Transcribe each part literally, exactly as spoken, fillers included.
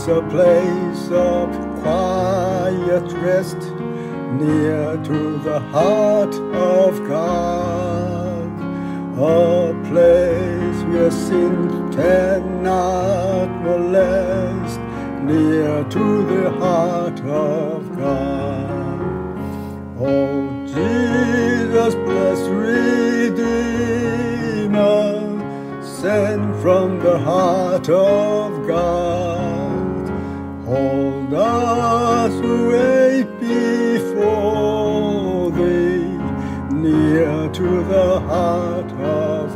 a place of quiet rest near to the heart of God, a place where sin cannot molest, near to the heart of God. Oh, Jesus, blessed Redeemer, sent from the heart of God, hold us who wait before thee, near to the heart of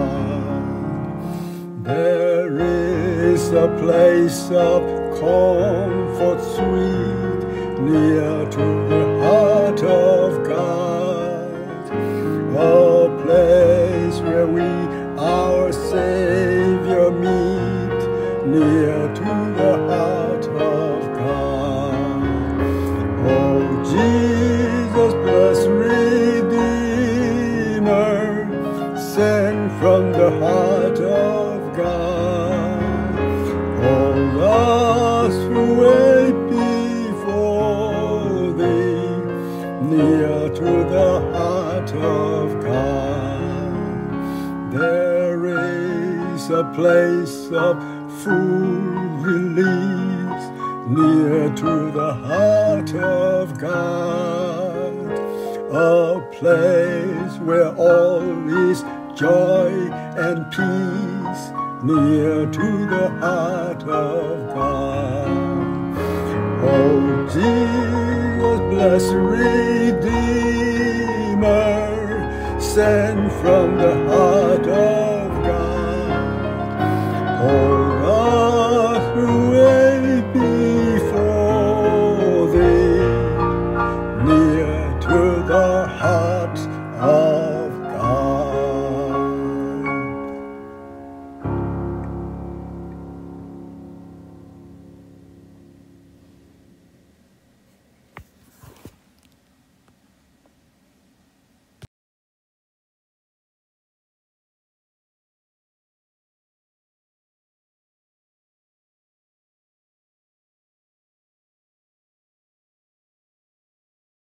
God. There is a place of comfort sweet, near to the heart of God, a place where we our Savior meet, near to the heart of God. Oh, Jesus, blessed Redeemer, sent from the heart of God, all us who wait before thee, near to the heart of God. There is a place of full release, near to the heart of God, a place where all is joy and peace, near to the heart of God. Oh, Jesus, blessed Redeemer, sent from the heart